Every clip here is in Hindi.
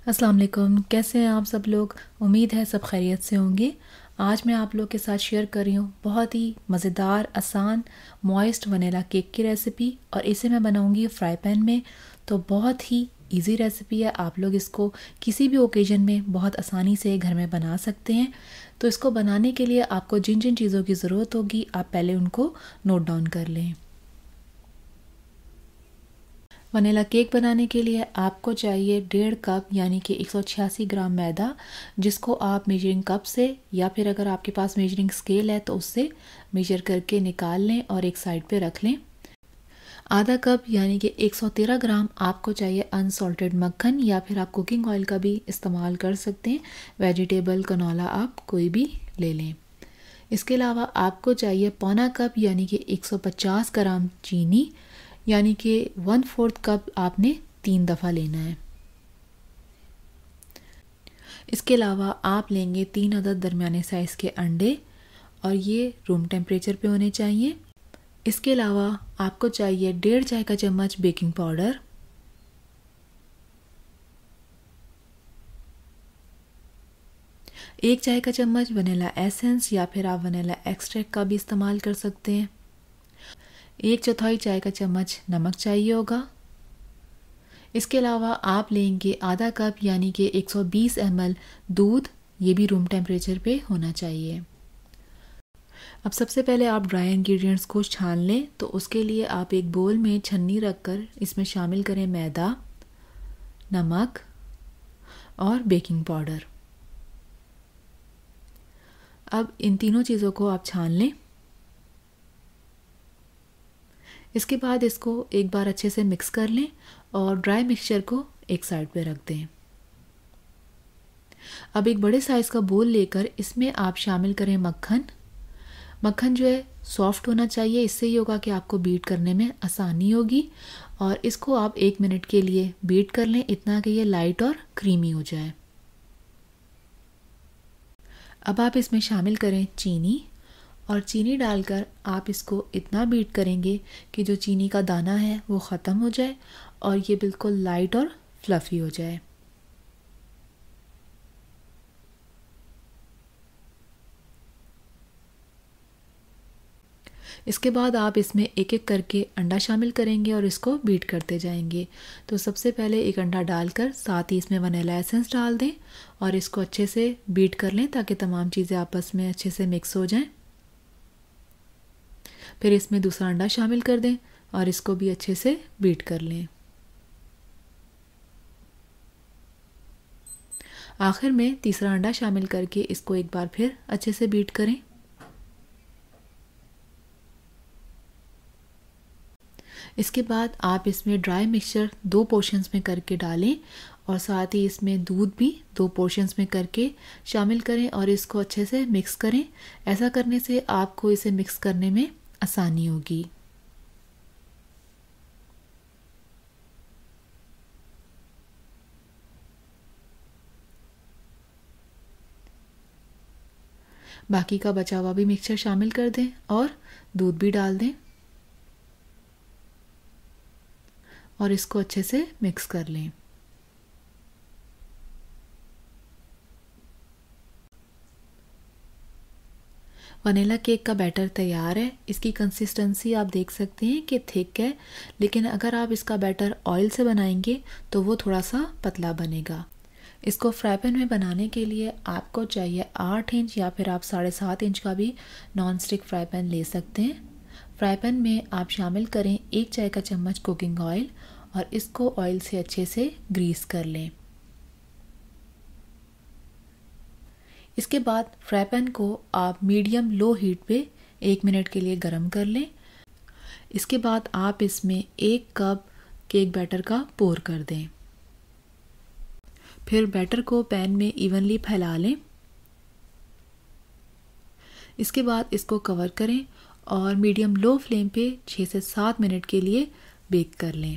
अस्सलाम वालेकुम। कैसे हैं आप सब लोग? उम्मीद है सब खैरियत से होंगे। आज मैं आप लोग के साथ शेयर कर रही हूँ बहुत ही मज़ेदार, आसान, मॉइस्ट वनीला केक की रेसिपी, और इसे मैं बनाऊँगी फ्राई पैन में। तो बहुत ही इजी रेसिपी है, आप लोग इसको किसी भी ओकेजन में बहुत आसानी से घर में बना सकते हैं। तो इसको बनाने के लिए आपको जिन जिन चीज़ों की ज़रूरत होगी आप पहले उनको नोट डाउन कर लें। वनीला केक बनाने के लिए आपको चाहिए 1.5 कप यानी कि 186 ग्राम मैदा, जिसको आप मेजरिंग कप से या फिर अगर आपके पास मेजरिंग स्केल है तो उससे मेजर करके निकाल लें और एक साइड पे रख लें। आधा कप यानी कि 113 ग्राम आपको चाहिए अनसॉल्टेड मक्खन, या फिर आप कुकिंग ऑयल का भी इस्तेमाल कर सकते हैं। वेजिटेबल कनोला आप कोई भी ले लें। इसके अलावा आपको चाहिए पौना कप यानी कि 150 ग्राम चीनी, यानी कि 1/4 कप आपने 3 दफ़ा लेना है। इसके अलावा आप लेंगे 3 अदद दरमियाने साइज़ के अंडे, और ये रूम टेम्परेचर पे होने चाहिए। इसके अलावा आपको चाहिए 1.5 चाय का चम्मच बेकिंग पाउडर, 1 चाय का चम्मच वनीला एसेंस या फिर आप वनीला एक्सट्रैक्ट का भी इस्तेमाल कर सकते हैं। 1/4 चाय का चम्मच नमक चाहिए होगा। इसके अलावा आप लेंगे आधा कप यानी कि 120 ml दूध, ये भी रूम टेम्परेचर पे होना चाहिए। अब सबसे पहले आप ड्राई इंग्रेडिएंट्स को छान लें। तो उसके लिए आप एक बोल में छन्नी रखकर इसमें शामिल करें मैदा, नमक और बेकिंग पाउडर। अब इन तीनों चीज़ों को आप छान लें। इसके बाद इसको एक बार अच्छे से मिक्स कर लें और ड्राई मिक्सचर को एक साइड पे रख दें। अब एक बड़े साइज़ का बोल लेकर इसमें आप शामिल करें मक्खन। मक्खन जो है सॉफ्ट होना चाहिए, इससे ये होगा कि आपको बीट करने में आसानी होगी। और इसको आप 1 मिनट के लिए बीट कर लें, इतना कि ये लाइट और क्रीमी हो जाए। अब आप इसमें शामिल करें चीनी, और चीनी डालकर आप इसको इतना बीट करेंगे कि जो चीनी का दाना है वो ख़त्म हो जाए और ये बिल्कुल लाइट और फ्लफ़ी हो जाए। इसके बाद आप इसमें एक एक करके अंडा शामिल करेंगे और इसको बीट करते जाएंगे। तो सबसे पहले एक अंडा डालकर साथ ही इसमें वनीला एसेंस डाल दें और इसको अच्छे से बीट कर लें ताकि तमाम चीज़ें आपस में अच्छे से मिक्स हो जाएं। फिर इसमें दूसरा अंडा शामिल कर दें और इसको भी अच्छे से बीट कर लें। आखिर में तीसरा अंडा शामिल करके इसको एक बार फिर अच्छे से बीट करें। इसके बाद आप इसमें ड्राई मिक्सचर 2 पोर्शंस में करके डालें और साथ ही इसमें दूध भी 2 पोर्शंस में करके शामिल करें और इसको अच्छे से मिक्स करें। ऐसा करने से आपको इसे मिक्स करने में आसानी होगी। बाकी का बचा हुआ भी मिक्सचर शामिल कर दें और दूध भी डाल दें और इसको अच्छे से मिक्स कर लें। वनीला केक का बैटर तैयार है। इसकी कंसिस्टेंसी आप देख सकते हैं कि थिक है, लेकिन अगर आप इसका बैटर ऑयल से बनाएंगे तो वो थोड़ा सा पतला बनेगा। इसको फ्राई पैन में बनाने के लिए आपको चाहिए 8 इंच या फिर आप 7.5 इंच का भी नॉन स्टिक फ्राई पैन ले सकते हैं। फ्राई पैन में आप शामिल करें 1 चाय का चम्मच कुकिंग ऑयल और इसको ऑयल से अच्छे से ग्रीस कर लें। इसके बाद फ्राई पैन को आप मीडियम लो हीट पे 1 मिनट के लिए गर्म कर लें। इसके बाद आप इसमें 1 कप केक बैटर का पोर कर दें। फिर बैटर को पैन में इवनली फैला लें। इसके बाद इसको कवर करें और मीडियम लो फ्लेम पे 6 से 7 मिनट के लिए बेक कर लें।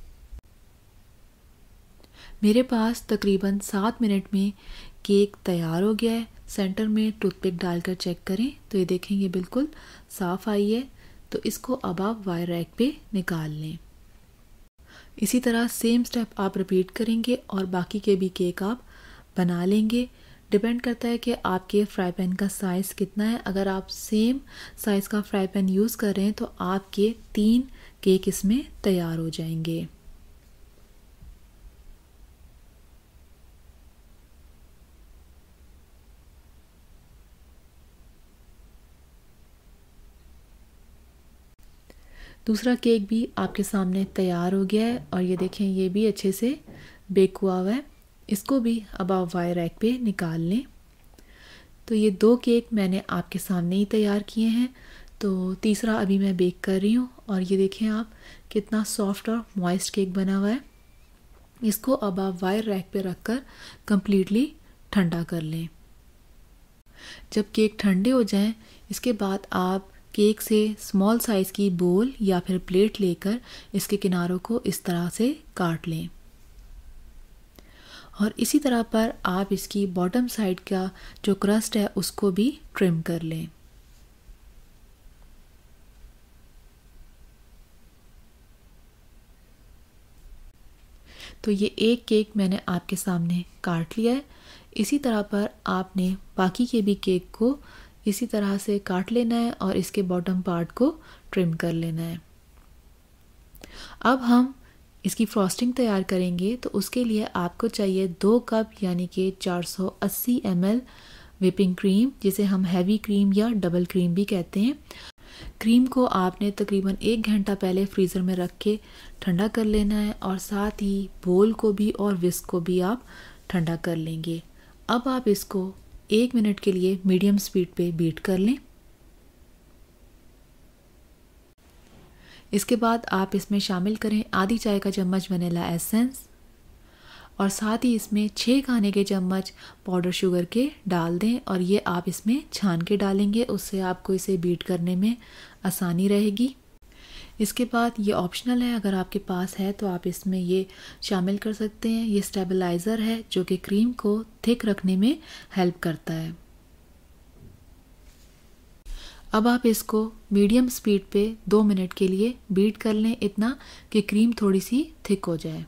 मेरे पास तकरीबन 7 मिनट में केक तैयार हो गया है। सेंटर में टूथपिक डालकर चेक करें तो ये देखें ये बिल्कुल साफ़ आई है। तो इसको अब आप वायर रैक पे निकाल लें। इसी तरह सेम स्टेप आप रिपीट करेंगे और बाकी के भी केक आप बना लेंगे। डिपेंड करता है कि आपके फ्राई पैन का साइज़ कितना है। अगर आप सेम साइज़ का फ्राई पैन यूज़ कर रहे हैं तो आपके 3 केक इसमें तैयार हो जाएंगे। दूसरा केक भी आपके सामने तैयार हो गया है और ये देखें ये भी अच्छे से बेक हुआ हुआ है। इसको भी अब आप वाई रैक पे निकाल लें। तो ये 2 केक मैंने आपके सामने ही तैयार किए हैं। तो तीसरा अभी मैं बेक कर रही हूँ और ये देखें आप कितना सॉफ्ट और मॉइस्ट केक बना हुआ है। इसको अब आप वाई रैक पे रख कर कम्प्लीटली ठंडा कर लें। जब केक ठंडे हो जाएं, इसके बाद आप केक से स्मॉल साइज़ की बोल या फिर प्लेट लेकर इसके किनारों को इस तरह से काट लें और इसी तरह पर आप इसकी बॉटम साइड का जो क्रस्ट है उसको भी ट्रिम कर लें। तो ये एक केक मैंने आपके सामने काट लिया है। इसी तरह पर आपने बाकी के भी केक को इसी तरह से काट लेना है और इसके बॉटम पार्ट को ट्रिम कर लेना है। अब हम इसकी फ्रॉस्टिंग तैयार करेंगे तो उसके लिए आपको चाहिए 2 कप यानी कि 480 ml व्हिपिंग क्रीम, जिसे हम हैवी क्रीम या डबल क्रीम भी कहते हैं। क्रीम को आपने तकरीबन 1 घंटा पहले फ्रीज़र में रख के ठंडा कर लेना है और साथ ही बोल को भी और विस्क को भी आप ठंडा कर लेंगे। अब आप इसको 1 मिनट के लिए मीडियम स्पीड पे बीट कर लें। इसके बाद आप इसमें शामिल करें आधी चाय का चम्मच वनीला एसेंस और साथ ही इसमें 6 खाने के चम्मच पाउडर शुगर के डाल दें और ये आप इसमें छान के डालेंगे, उससे आपको इसे बीट करने में आसानी रहेगी। इसके बाद ये ऑप्शनल है, अगर आपके पास है तो आप इसमें ये शामिल कर सकते हैं। ये स्टेबलाइज़र है जो कि क्रीम को थिक रखने में हेल्प करता है। अब आप इसको मीडियम स्पीड पे 2 मिनट के लिए बीट कर लें, इतना कि क्रीम थोड़ी सी थिक हो जाए।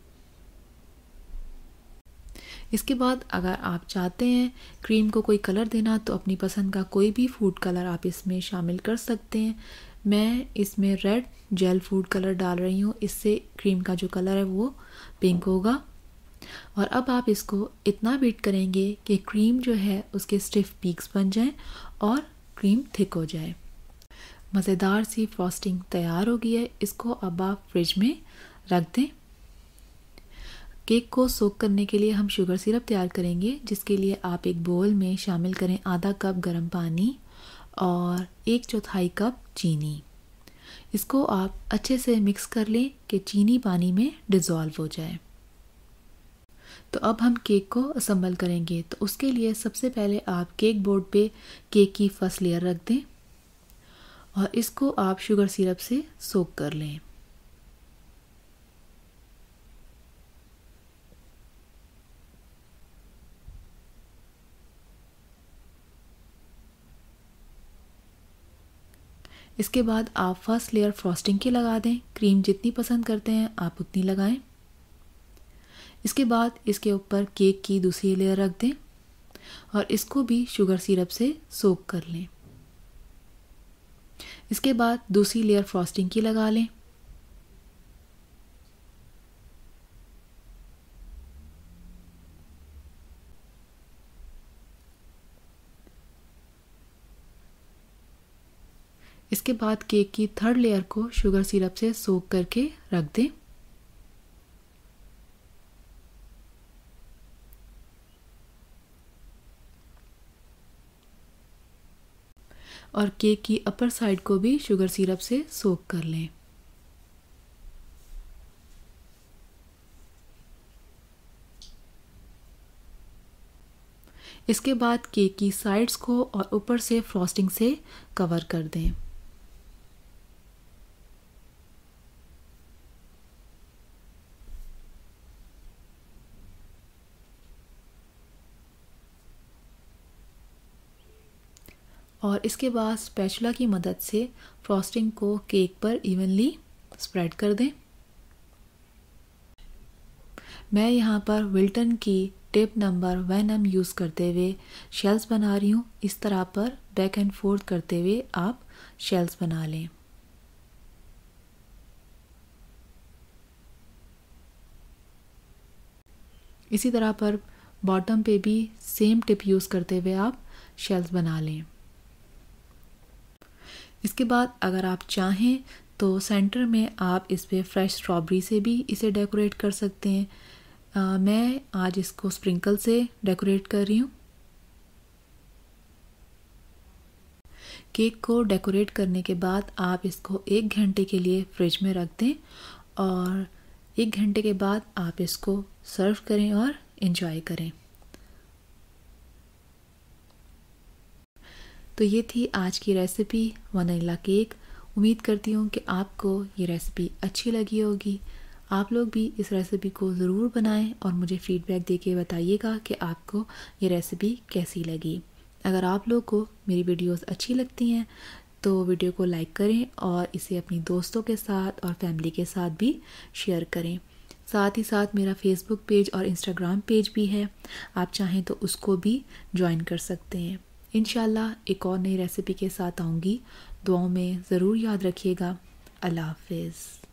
इसके बाद अगर आप चाहते हैं क्रीम को कोई कलर देना तो अपनी पसंद का कोई भी फूड कलर आप इसमें शामिल कर सकते हैं। मैं इसमें रेड जेल फूड कलर डाल रही हूँ, इससे क्रीम का जो कलर है वो पिंक होगा। और अब आप इसको इतना बीट करेंगे कि क्रीम जो है उसके स्टिफ पीक्स बन जाएं और क्रीम थिक हो जाए। मज़ेदार सी फ्रॉस्टिंग तैयार हो गई है। इसको अब आप फ्रिज में रख दें। केक को सोक करने के लिए हम शुगर सिरप तैयार करेंगे, जिसके लिए आप एक बोल में शामिल करें आधा कप गर्म पानी और 1/4 कप चीनी। इसको आप अच्छे से मिक्स कर लें कि चीनी पानी में डिज़ोल्व हो जाए। तो अब हम केक को असम्बल करेंगे। तो उसके लिए सबसे पहले आप केक बोर्ड पे केक की फर्स्ट लेयर रख दें और इसको आप शुगर सिरप से सोक कर लें। इसके बाद आप फर्स्ट लेयर फ्रॉस्टिंग की लगा दें। क्रीम जितनी पसंद करते हैं आप उतनी लगाएं। इसके बाद इसके ऊपर केक की दूसरी लेयर रख दें और इसको भी शुगर सिरप से सोक कर लें। इसके बाद दूसरी लेयर फ्रॉस्टिंग की लगा लें। इसके बाद केक की थर्ड लेयर को शुगर सिरप से सोक करके रख दें। और केक की अपर साइड को भी शुगर सिरप से सोक कर लें। इसके बाद केक की साइड्स को और ऊपर से फ्रॉस्टिंग से कवर कर दें। और इसके बाद स्पैचुला की मदद से फ्रॉस्टिंग को केक पर इवनली स्प्रेड कर दें। मैं यहाँ पर विल्टन की टिप नंबर 1M यूज़ करते हुए शेल्स बना रही हूँ। इस तरह पर बैक एंड फोर्थ करते हुए आप शेल्स बना लें। इसी तरह पर बॉटम पे भी सेम टिप यूज़ करते हुए आप शेल्स बना लें। इसके बाद अगर आप चाहें तो सेंटर में आप इस पे फ्रेश स्ट्रॉबेरी से भी इसे डेकोरेट कर सकते हैं। मैं आज इसको स्प्रिंकल से डेकोरेट कर रही हूँ। केक को डेकोरेट करने के बाद आप इसको 1 घंटे के लिए फ्रिज में रख दें और 1 घंटे के बाद आप इसको सर्व करें और एंजॉय करें। तो ये थी आज की रेसिपी वनीला केक। उम्मीद करती हूँ कि आपको ये रेसिपी अच्छी लगी होगी। आप लोग भी इस रेसिपी को ज़रूर बनाएं और मुझे फ़ीडबैक देके बताइएगा कि आपको ये रेसिपी कैसी लगी। अगर आप लोग को मेरी वीडियोस अच्छी लगती हैं तो वीडियो को लाइक करें और इसे अपनी दोस्तों के साथ और फैमिली के साथ भी शेयर करें। साथ ही साथ मेरा फेसबुक पेज और इंस्टाग्राम पेज भी है, आप चाहें तो उसको भी ज्वाइन कर सकते हैं। इंशाल्लाह एक और नई रेसिपी के साथ आऊँगी। दुआओं में ज़रूर याद रखिएगा। अल्लाह हाफ़िज़।